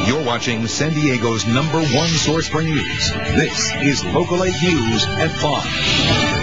You're watching San Diego's #1 source for news. This is Local 8 News at 5.